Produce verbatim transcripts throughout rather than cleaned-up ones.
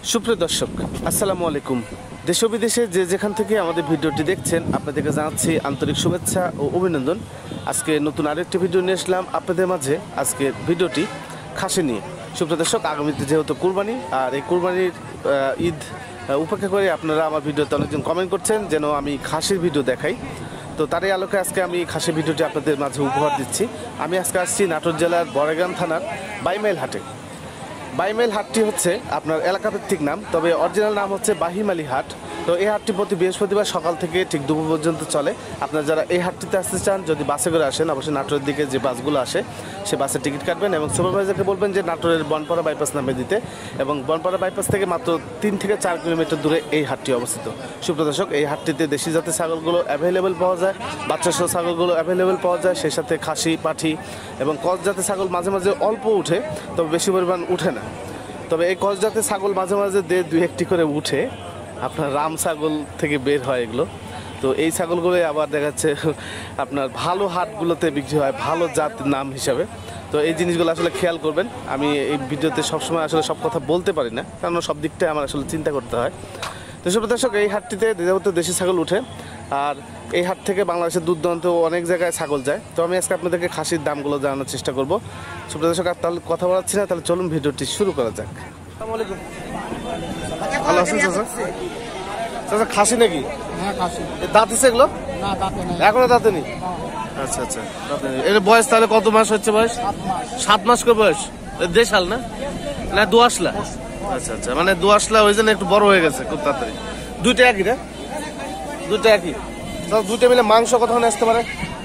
সুপ্রিয় দর্শক, আসসালামু আলাইকুম। দেশ ও বিদেশে যে যেখান থেকে আমাদের ভিডিওটি দেখছেন আপনাদেরকে জানাচ্ছি আন্তরিক শুভেচ্ছা ও অভিনন্দন। আজকে নতুন আরেকটি ভিডিও নিয়ে আসলাম আপনাদের মাঝে। আজকে ভিডিওটি খাসি নিয়ে। সুপ্রিয় দর্শক, আগামীতে যেহেতু কুরবানি, আর এই কুরবানির ঈদ উপেক্ষা করে আপনারা আমার ভিডিওতে অনেকজন কমেন্ট করছেন যেন আমি খাসির ভিডিও দেখাই। তো তারই আলোকে আজকে আমি খাসি ভিডিওটি আপনাদের মাঝে উপহার দিচ্ছি। আমি আজকে আসছি নাটোর জেলার বড়গ্রাম থানার বাইমাইল হাটে। বাইমাইল হাটটি হচ্ছে আপনার এলাকাভিত্তিক নাম, তবে অরিজিনাল নাম হচ্ছে বাহিমালি হাট। তো এই হাটটি প্রতি বৃহস্পতিবার সকাল থেকে ঠিক দুপুর পর্যন্ত চলে। আপনারা যারা এই হাটটিতে আসতে চান, যদি বাসে করে আসেন, অবশ্যই নাটোরের দিকে যে বাসগুলো আসে সে বাসের টিকিট কাটবেন এবং সুপারভাইজারকে বলবেন যে নাটোরের বনপাড়া বাইপাস নামে দিতে, এবং বনপাড়া বাইপাস থেকে মাত্র তিন থেকে চার কিলোমিটার দূরে এই হাটটি অবস্থিত। সুপ্রিয় দর্শক, এই হাটটিতে দেশি জাতের ছাগলগুলো অ্যাভেলেবেল পাওয়া যায়, বাচ্চা সহ ছাগলগুলো অ্যাভেলেবেল পাওয়া যায়, সেই সাথে খাসি, পাঠি এবং কস জাতের ছাগল মাঝে মাঝে অল্প উঠে, তবে বেশি পরিমাণ উঠে না। তবে এই কস জাতের ছাগল মাঝে মাঝে দেড় দুই একটি করে উঠে, আপনার রাম ছাগল থেকে বের হয় এগুলো। তো এই ছাগলগুলোই আবার দেখা যাচ্ছে আপনার ভালো হাটগুলোতে বিক্রি হয় ভালো জাতের নাম হিসাবে। তো এই জিনিসগুলো আসলে খেয়াল করবেন। আমি এই ভিডিওতে সবসময় আসলে সব কথা বলতে পারি না, কারণ সব দিকটাই আমার আসলে চিন্তা করতে হয়। তো সব দর্শক, এই হাটটিতে যেহেতু দেশি ছাগল উঠে, আর এই হাট থেকে বাংলাদেশের দূর দূরান্ত অনেক জায়গায় ছাগল যায়। তো আমি আজকে আপনাদেরকে খাসির দামগুলো জানানোর চেষ্টা করবো। সব দর্শক, আর তাহলে কথা বলাচ্ছি না, তাহলে চলুন ভিডিওটি শুরু করা যাক। আসসালামু আলাইকুম। ভালো আছেন চাচা? চাচা খাসি নাকি? হ্যাঁ খাসি। দাঁত আছে এগুলো? না দাঁতে নেই। এখনো দাঁতে নেই? আচ্ছা আচ্ছা, দাঁতে নেই। এর বয়স তাহলে কত মাস হচ্ছে? বয়স সাত মাস। সাত মাস করে বয়স। দেশাল না না দোয়াশলা? আচ্ছা আচ্ছা, মানে দোয়াশলা ওই জন্য একটু বড় হয়ে গেছে খুব তাড়াতাড়ি। দুইটা একই না? দুইটা একই। তাহলে দুইটা মিলে মাংস কতক্ষণ আসতে পারে?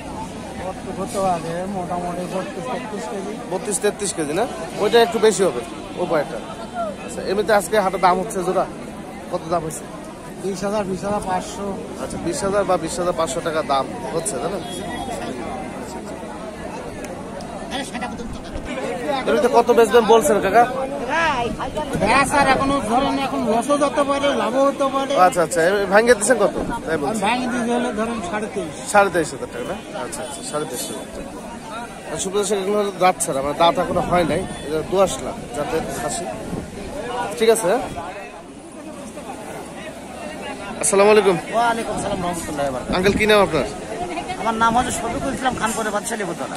মোটামুটি বত্রিশ তেত্রিশ কেজি। বত্রিশ তেত্রিশ কেজি না? ওইটা একটু বেশি হবে উপায়টা। আচ্ছা, এমনিতে আজকে হাটের দাম হচ্ছে জোড়া কত দাম হয়েছে? বিশ হাজার বিশ হাজার পাঁচশো। আচ্ছা, বিশ হাজার বা বিশ হাজার পাঁচশো টাকা দাম হচ্ছে, তাই না? এমনিতে কত বেচবেন বলছেন কাকা? এখনো ধরেন এখন লসও হতে পারে, লাভও হতে পারে। আচ্ছা আচ্ছা, ভাঙিয়ে দিচ্ছেন কত? তাই বলছি ভাঙি দিতে হলে ধরেন সাড়ে তেইশ সাড়ে তেইশ হাজার টাকা না? আচ্ছা আচ্ছা, সাড়ে তেইশ হাজার টাকা। সুপ্রদর্শক, এগুলো হলো দাঁত ছাড়া, মানে দাঁত এখনো হয় নাই, এটা দোয়াশলা যাতে খাসি। ঠিক আছে। আসসালামু আলাইকুম। ওয়ালাইকুম সালাম রহমতুল্লাহ। আঙ্কেল, কি নাম আপনার? আমার নাম হচ্ছে শফিকুল ইসলাম খানপুরে বাদশাহ লেবুতলা।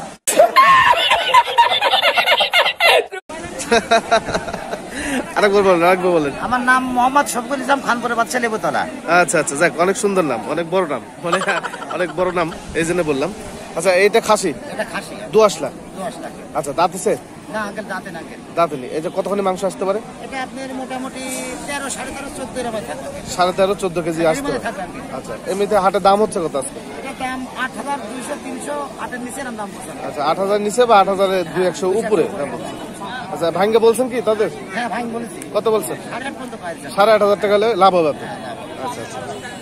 আরেকবার বলেন, আরেকবার বলেন। আমার নাম মোহাম্মদ শফিকুল ইসলাম খানপুরে বাদশাহ লেবুতলা। আচ্ছা আচ্ছা, যাক, অনেক সুন্দর নাম, অনেক বড় নাম, মানে অনেক বড় নাম, এই জন্য বললাম। আচ্ছা, এইটা খাসি? এটা খাসি। দোয়াশলা? দশ টাকা। আচ্ছা, দাঁত আছে? না আঙ্কেল দাঁতে না আঙ্কেল। দাঁত নেই। এই যে কতখানি মাংস আসতে পারে? এটা আপনার মোটামুটি তেরো সাড়ে তেরো চোদ্দ এরকম থাকবে। সাড়ে তেরো চোদ্দ কেজি আসতে পারে। আচ্ছা, এমনিতে হাটের দাম হচ্ছে কত আজকে? এটা দাম আট হাজার দুইশো তিনশো আটের নিচে দাম পড়ছে। আচ্ছা, আট হাজার নিচে বা আট হাজারের দুই একশো উপরে দাম পড়ছে। আচ্ছা, ভাঙ্গে বলছেন কি তাদের? হ্যাঁ ভাই বলেছি। কত বলছেন? সাড়ে আট পর্যন্ত পাইছে। সাড়ে আট হাজার টাকা হলে লাভ হবে। আচ্ছা আচ্ছা,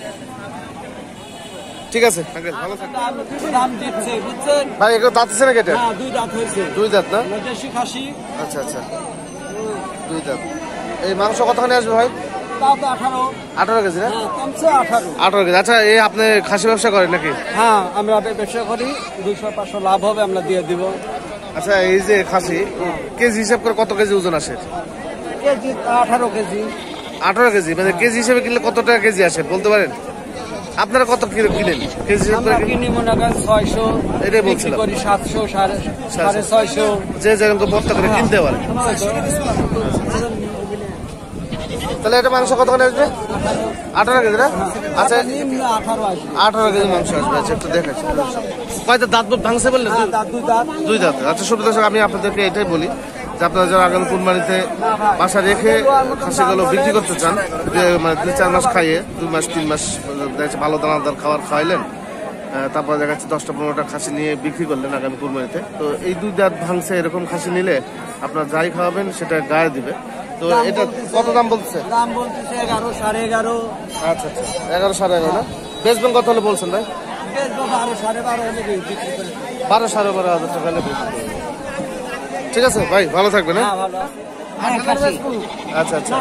ঠিক আছে আঙ্কেল, ভালো থাকবেন। দাম দিচ্ছে বুঝছেন ভাই, এগুলো দাঁত আছে নাকি? এটা হ্যাঁ দুই দাঁত হয়েছে। দুই দাঁত না? দেশি খাসি। আচ্ছা আচ্ছা, দুই দাঁত। এই মাংস কতখানি আসবে ভাই? দাঁত আঠারো। আঠারো কেজি না? কমছে আঠারো। আঠারো কেজি। আচ্ছা, এই আপনি খাসি ব্যবসা করেন নাকি? হ্যাঁ আমরা ব্যবসা করি, দুইশো পাঁচশো লাভ হবে আমরা দিয়ে দিব। আচ্ছা, এই যে খাসি কেজি হিসাব করে কত কেজি ওজন আসে? কেজি আঠারো কেজি। আঠারো কেজি, মানে কেজি হিসেবে কিনলে কত টাকা কেজি আসে বলতে পারেন? আপনারা কত কিলো কিনেন কেজি হিসাব করে? কিনি মনে করেন ছয়শো, এটাই বলছিলাম, করি সাতশো সাড়ে সাড়ে ছয়শো, যে যেরকম বস্তা করে কিনতে পারে। তাহলে এটা মাংস কতখানি আসবে? আঠারো কেজি না? আচ্ছা, আঠারো আসবে। আঠারো কেজি মাংস আসবে। আচ্ছা, একটু দেখাচ্ছি। কয়টা দাঁত ভাঙছে বললেন? দুই দাঁত। দুই দাঁত। আচ্ছা সুপ্রিয় দর্শক, আমি আপনাদেরকে এটাই বলি যে আপনারা যারা আগামী কুরবানিতে বাসা রেখে খাসিগুলো বিক্রি করতে চান, মানে দুই চার মাস খাইয়ে, দুই মাস তিন মাস দেখা ভালো দানাদার খাবার খাওয়াইলেন, তারপরে দেখা যাচ্ছে দশটা পনেরোটা খাসি নিয়ে বিক্রি করলেন আগামী কুরবানিতে, তো এই দুই দাঁত ভাঙছে এরকম খাসি নিলে আপনার যাই খাওয়াবেন সেটা গায়ে দিবে। তো এটা কত দাম বলছে? দাম বলতেছে এগারো সাড়ে এগারো। আচ্ছা আচ্ছা, এগারো সাড়ে এগারো না? বেচবেন কত হলে বলছেন ভাই? বারো সাড়ে বারো হলে বিক্রি করে। বারো সাড়ে বারো হাজার টাকা হলে বিক্রি করবেন। ঠিক আছে ভাই, ভালো থাকবেন। হ্যাঁ, আচ্ছা আচ্ছা,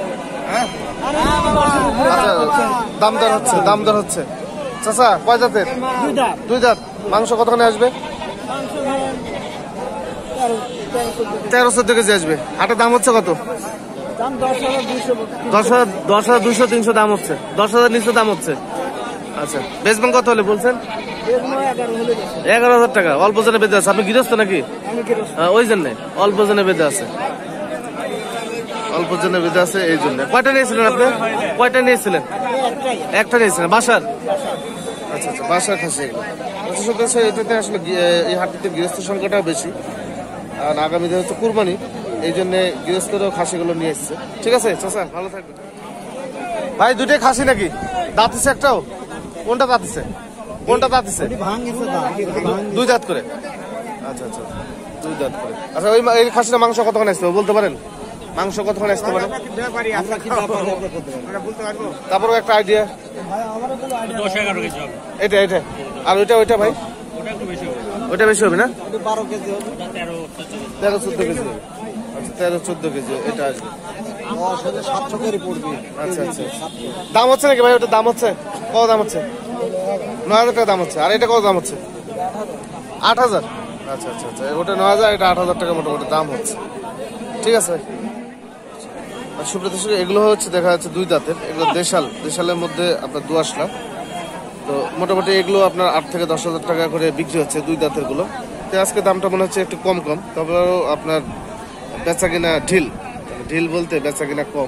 দাম দর হচ্ছে, দাম দর হচ্ছে। চাচা, কয় জাতের? দুই দাঁত। মাংস কতখানি আসবে? তেরো চোদ্দ কেজি আসবে। হাটের দাম হচ্ছে কত? দাম দশ হাজার দুইশো দশ হাজার দশ হাজার দুইশো তিনশো দাম হচ্ছে, দশ হাজার নিচে দাম হচ্ছে। আচ্ছা, বেচবেন কত হলে বলছেন? এগারো হলে গেছে। এগারো হাজার টাকা অল্প জনে বেঁধে আছে। আপনি গৃহস্থ নাকি? আমি কিরো হ্যাঁ, ওই জন্য অল্প জনে বেঁধে আছে, অল্প জনে বেঁধে আছে এই জন্য। কয়টা নিয়েছিলেন আপনি? কয়টা নিয়েছিলেন? একটা নিয়েছিলেন বাসার? আচ্ছা আচ্ছা, বাসার খাসি এগুলো। আচ্ছা, সত্যি কথা, এটাতে আসলে গি- এই হাটটিতে গৃহস্থ সংখ্যাটাও বেশি, আর আগামী দিনে হচ্ছে কুরবানি, এই জন্য গৃহস্থরাও খাসিগুলো নিয়ে এসছে। ঠিক আছে চাচা, ভালো থাকবেন। ভাই দুটোই খাসি নাকি? দাঁতিছে একটাও? কোনটা দাঁতিছে? কোনটা দাঁতিছে? ভাঙেছে দাম দুই দাঁত করে? আচ্ছা আচ্ছা, দুই দাঁত করে। আচ্ছা, ওই মা- এই খাসিটা মাংস কতক্ষণ আসতে হবে বলতে পারেন? মাংস কতক্ষণ আসতে পারে? আমরা কি ব্যাপারে বলতে পারবো? তারপরেও একটা আইডিয়া। ভাই আমারও কোনো আইডিয়া দশ এগারো কেজি হবে, এটা এটা আর ওইটা ওইটা ভাই, ওটা একটু বেশি হবে, ওইটা বেশি হবে না? এটা বারো কেজি হবে। ওটা তেরো চোদ্দ কেজি। তেরো চোদ্দ কেজি হবে। আচ্ছা, তেরো চোদ্দ কেজি এটা আসবে। দশ হলে সাতশো করে পড়বে। আচ্ছা আচ্ছা, দাম হচ্ছে নাকি ভাই? ওটা দাম হচ্ছে কত? দাম হচ্ছে নয় হাজার টাকা দাম হচ্ছে। আর এটা কত দাম হচ্ছে? আট হাজার। আচ্ছা আচ্ছা আচ্ছা, ওটা নয় হাজার, এটা আট হাজার টাকা মোটামুটি দাম হচ্ছে। ঠিক আছে ভাই। আর সুপ্রিয় এগুলো হচ্ছে দেখা যাচ্ছে দুই দাঁতের, এগুলো দেশাল, দেশালের মধ্যে আপনার দোআঁশলা। তো মোটামুটি এগুলো আপনার আট থেকে দশ হাজার টাকা করে বিক্রি হচ্ছে দুই দাঁতের গুলো। তো আজকে দামটা মনে হচ্ছে একটু কম কম, তবে আপনার বেচা কিনা ঢিল, ঢিল বলতে বেচা কিনা কম।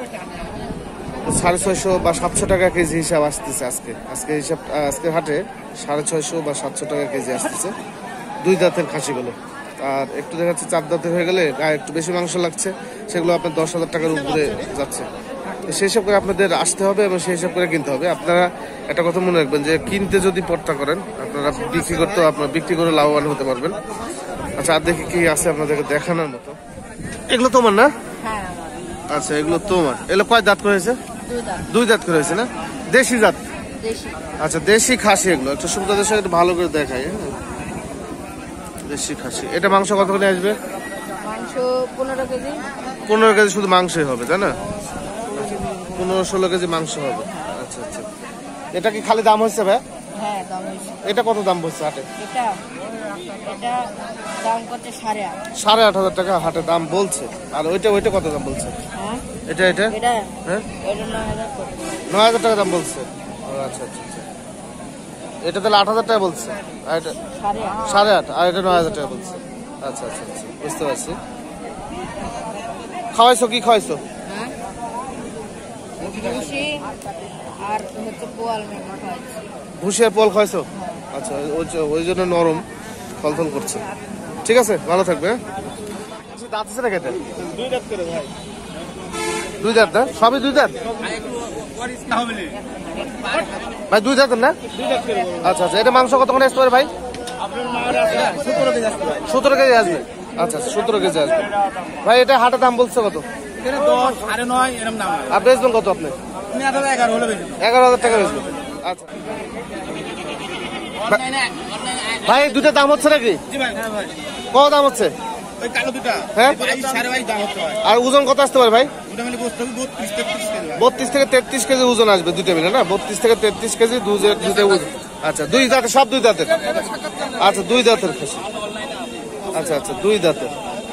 সাড়ে ছয়শো বা সাতশো টাকা কেজি হিসাব আসতেছে আজকে, আজকে হিসাব আজকে হাটে সাড়ে ছয়শো বা সাতশো টাকা কেজি আসতেছে দুই দাঁতের খাসিগুলো। আর একটু দেখা যাচ্ছে চার দাঁতের হয়ে গেলে গায়ে একটু বেশি মাংস লাগছে, সেগুলো আপনার দশ হাজার টাকার উপরে যাচ্ছে। তো সেই হিসাব করে আপনাদের আসতে হবে এবং সেই হিসাব করে কিনতে হবে। আপনারা একটা কথা মনে রাখবেন যে কিনতে যদি পড়তা করেন, আপনারা বিক্রি করতেও আপনার বিক্রি করে লাভবান হতে পারবেন। আচ্ছা, আর দেখি কি আছে আপনাদেরকে দেখানোর মতো। এগুলো তোমার না? হ্যাঁ আমার আচ্ছা, এগুলো তোমার। এগুলো কয় দাঁত করে হয়েছে? দুই দাম দুই দাঁত করে হয়েছে না? দেশি জাত? দেশি আচ্ছা, দেশি খাসি এগুলো একটু সুবিধা দেশে একটু ভালো করে দেখাই। হ্যাঁ, দেশি খাসি। এটা মাংস কত করে আসবে? মাংস পনেরো কেজি। পনেরো কেজি শুধু মাংসই হবে, তাই না? পনেরো ষোলো কেজি মাংস হবে। আচ্ছা আচ্ছা, এটা কি খালি দাম হচ্ছে ভাই? হ্যাঁ দাম হয়েছে। এটা কত দাম বলছে হাটে? এটা এটা দাম করছে সাড়ে আট। সাড়ে আট হাজার টাকা হাটে দাম বলছে। আর ওইটা ওইটা কত দাম বলছে? হ্যাঁ এটা এটা এটা হ্যাঁ, এটা নয় হাজার করে। নয় হাজার টাকা দাম বলছে। ও আচ্ছা আচ্ছা আচ্ছা, এটা তাহলে আট হাজার টাকা বলছে, আর এটা সাড়ে আট। সাড়ে আট, আর এটা নয় হাজার টাকা বলছে। আচ্ছা আচ্ছা আচ্ছা, বুঝতে পারছি। খাওয়াইছো কি খাওয়াইছো? হ্যাঁ ভুসি আর হচ্ছে পোয়াল মেঘা খাওয়াচ্ছি। ভুসি আর পোল খাওয়াইছো? আচ্ছা, ওই যে- ওই জন্য নরম ফলফল করছে। ঠিক আছে, ভালো থাকবে। হ্যাঁ? কিছু দাঁত আছে না কেটে? দুই দাঁত করে ভাই। দুই দাঁত না? সবই দুই দাঁত ভাই? দুই দাঁতের না? আচ্ছা আচ্ছা, এটা মাংস কতক্ষণ আসতে পারে ভাই? সতেরো কেজি আসতে ভাই। সতেরো কেজি আসবে। আচ্ছা আচ্ছা, সতেরো কেজি আসবে। ভাই এটা হাটের দাম বলছে কত? এটা দশ সাড়ে নয় এরকম দাম। আর বেচবেন কত আপনি? তুমি আট হাজার এগারো হলে বেশি। এগারো হাজার টাকা বেচবেন। আচ্ছা ভাই, এই দুটো দাম হচ্ছে নাকি? জি ভাই। হ্যাঁ ভাই। কত দাম হচ্ছে? ওই কালো দুটা হ্যাঁ, বাইশ সাড়ে বাইশ দাম হচ্ছে ভাই। আর ওজন কত আসতে পারে ভাই? ওটা মিলে বসতে হবে বত্রিশ তেত্রিশ কেজি ভাই। বত্রিশ থেকে তেত্রিশ কেজি ওজন আসবে দুটো মিলে না? বত্রিশ থেকে তেত্রিশ কেজি দুধে দুধে ওজন। আচ্ছা, দুই দাঁতের, সব দুই দাঁতের? আচ্ছা, দুই দাঁতের খাসি। আচ্ছা আচ্ছা, দুই দাঁতের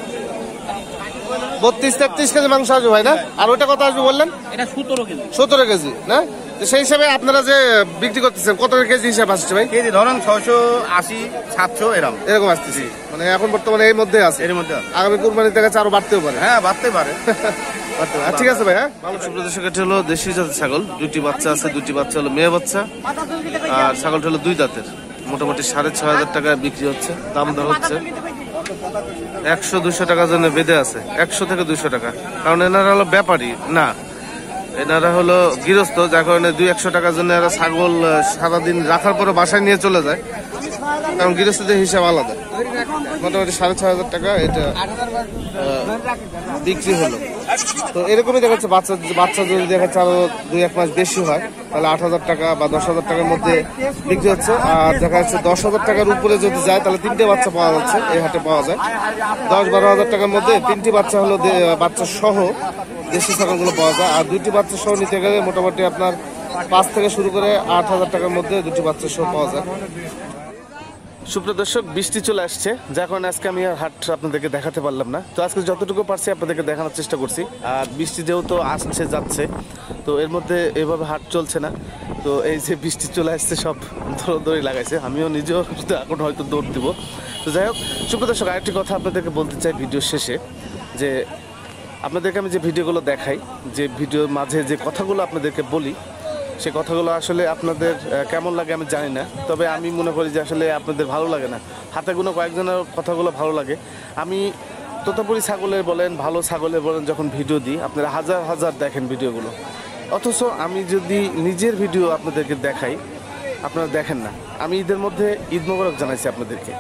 বত্রিশ তেত্রিশ কেজি মাংস আসবে ভাই না? আর ওইটা কত আসবে বললেন? এটা সতেরো কেজি। সতেরো কেজি না? তো সেই হিসাবে আপনারা যে বিক্রি করতেছেন কত কেজি হিসাব আসছে ভাই? কেজি ধরেন ছয়শো আশি সাতশো এরকম এরকম আসতেছি, মানে এখন বর্তমানে এই মধ্যে আছে। এর মধ্যে আছে। আগামী কুরবানির দেখা যাচ্ছে আরো বাড়তেও পারে। হ্যাঁ বাড়তে পারে। আর ঠিক আছে ভাই। হ্যাঁ, ভালো। সুপ্রদর্শক, এটা হলো দেশি জাতের ছাগল, দুইটি বাচ্চা আছে, দুইটি বাচ্চা হলো মেয়ে বাচ্চা, আর ছাগলটা হলো দুই দাঁতের। মোটামুটি সাড়ে ছয় হাজার টাকা বিক্রি হচ্ছে, দাম দর হচ্ছে একশো দুশো টাকা জন্য বেঁধে আছে, একশো থেকে দুশো টাকা। কারণ এনারা হলো ব্যাপারী না, এনারা হলো গৃহস্থ, যার কারণে দুই একশো টাকার জন্য এরা ছাগল আহ, সারাদিন রাখার পরে বাসায় নিয়ে চলে যায়, কারণ গৃহস্থদের হিসাব আলাদা। মোটামুটি সাড়ে ছয় হাজার টাকা এটা আহ, বিক্রি হলো। তো এরকমই দেখাচ্ছে বাচ্চা, বাচ্চা যদি দেখাচ্ছে আরো দুই এক মাস বেশি হয় তাহলে আট হাজার টাকা বা দশ হাজার টাকার মধ্যে বিক্রি হচ্ছে। আর দেখা যাচ্ছে দশ হাজার টাকার উপরে যদি যায় তাহলে তিনটে বাচ্চা পাওয়া যাচ্ছে, এই হাটে পাওয়া যায়। দশ বারো হাজার টাকার মধ্যে তিনটি বাচ্চা হলো দে- বাচ্চা সহ দেশি ছাগলগুলো পাওয়া যায়। আর দুইটি বাচ্চা সহ নিতে গেলে মোটামুটি আপনার পাঁচ থেকে শুরু করে আট হাজার টাকার মধ্যে দুটি বাচ্চা সহ পাওয়া যায়। সুপ্রিয় দর্শক, বৃষ্টি চলে আসছে, যার কারণে আজকে আমি আর হাট আপনাদেরকে দেখাতে পারলাম না। তো আজকে যতটুকু পারছি আপনাদেরকে দেখানোর চেষ্টা করছি। আর বৃষ্টি যেহেতু আসছে যাচ্ছে, তো এর মধ্যে এভাবে হাট চলছে না। তো এই যে বৃষ্টি চলে আসছে, সব দৌড়াদৌড়ি লাগাইছে, আমিও নিজেও এখন হয়তো দৌড় দিব। তো যাই হোক সুপ্রিয় দর্শক, আরেকটি কথা আপনাদেরকে বলতে চাই ভিডিওর শেষে, যে আপনাদেরকে আমি যে ভিডিওগুলো দেখাই, যে ভিডিওর মাঝে যে কথাগুলো আপনাদেরকে বলি, সে কথাগুলো আসলে আপনাদের কেমন লাগে আমি জানি না, তবে আমি মনে করি যে আসলে আপনাদের ভালো লাগে না। হাতে গুলো কয়েকজনের কথাগুলো ভালো লাগে। আমি তোতাপুরি ছাগলের বলেন, ভালো ছাগলের বলেন, যখন ভিডিও দিই আপনারা হাজার হাজার দেখেন ভিডিওগুলো, অথচ আমি যদি নিজের ভিডিও আপনাদেরকে দেখাই আপনারা দেখেন না। আমি ঈদের মধ্যে ঈদ মোবারক জানাইছি আপনাদেরকে,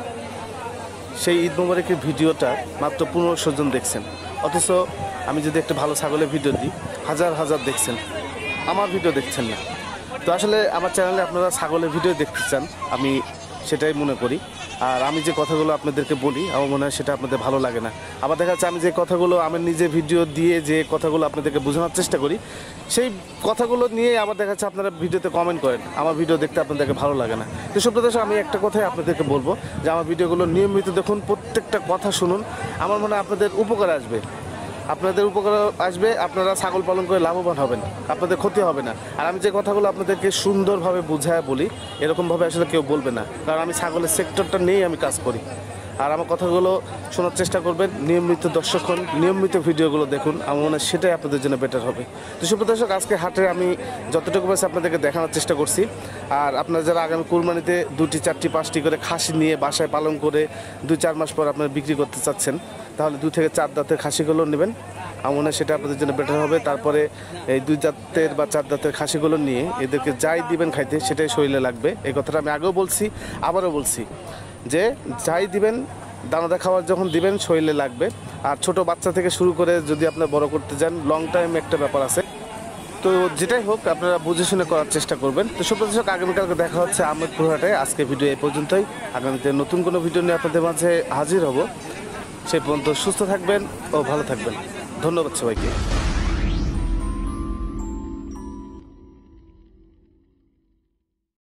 সেই ঈদ মোবারকের ভিডিওটা মাত্র পনেরোশো জন দেখছেন, অথচ আমি যদি একটা ভালো ছাগলের ভিডিও দিই হাজার হাজার দেখছেন, আমার ভিডিও দেখছেন না। তো আসলে আমার চ্যানেলে আপনারা ছাগলের ভিডিও দেখতে চান, আমি সেটাই মনে করি। আর আমি যে কথাগুলো আপনাদেরকে বলি আমার মনে হয় সেটা আপনাদের ভালো লাগে না। আবার দেখা যাচ্ছে আমি যে কথাগুলো আমার নিজে ভিডিও দিয়ে যে কথাগুলো আপনাদেরকে বোঝানোর চেষ্টা করি, সেই কথাগুলো নিয়ে আবার দেখা যাচ্ছে আপনারা ভিডিওতে কমেন্ট করেন, আমার ভিডিও দেখতে আপনাদেরকে ভালো লাগে না। তো সুপ্রিয় দর্শক, আমি একটা কথাই আপনাদেরকে বলবো যে আমার ভিডিওগুলো নিয়মিত দেখুন, প্রত্যেকটা কথা শুনুন, আমার মনে হয় আপনাদের উপকার আসবে। আপনাদের উপকার আসবে, আপনারা ছাগল পালন করে লাভবান হবেন, আপনাদের ক্ষতি হবে না। আর আমি যে কথাগুলো আপনাদেরকে সুন্দরভাবে বুঝায় বলি, এরকমভাবে আসলে কেউ বলবে না, কারণ আমি ছাগলের সেক্টরটা নিয়েই আমি কাজ করি। আর আমার কথাগুলো শোনার চেষ্টা করবেন, নিয়মিত দর্শক হন, নিয়মিত ভিডিওগুলো দেখুন, আমার মনে হয় সেটাই আপনাদের জন্য বেটার হবে। তো সুপ্রিয় দর্শক, আজকে হাটে আমি যতটুকু পারছি আপনাদেরকে দেখানোর চেষ্টা করছি। আর আপনারা যারা আগামী কুরবানিতে দুটি চারটি পাঁচটি করে খাসি নিয়ে বাসায় পালন করে দুই চার মাস পর আপনারা বিক্রি করতে চাচ্ছেন, তাহলে দুই থেকে চার দাঁতের খাসিগুলো নেবেন, আমার মনে হয় সেটা আপনাদের জন্য বেটার হবে। তারপরে এই দুই দাঁতের বা চার দাঁতের খাসিগুলো নিয়ে এদেরকে যাই দিবেন খাইতে সেটাই শরীরে লাগবে। এই কথাটা আমি আগেও বলছি, আবারও বলছি, যে যাই দিবেন দানাদার খাবার যখন দিবেন শরীরে লাগবে। আর ছোট বাচ্চা থেকে শুরু করে যদি আপনার বড় করতে যান, লং টাইম একটা ব্যাপার আছে। তো যেটাই হোক আপনারা বুঝে শুনে করার চেষ্টা করবেন। তো সুপ্রিয় দর্শক, আগামীকালকে দেখা হচ্ছে আহমেদপুর হাটে। আজকে ভিডিও এই পর্যন্তই, আগামীতে নতুন কোনো ভিডিও নিয়ে আপনাদের মাঝে হাজির হব। সেই পর্যন্ত সুস্থ থাকবেন ও ভালো থাকবেন। ধন্যবাদ সবাইকে।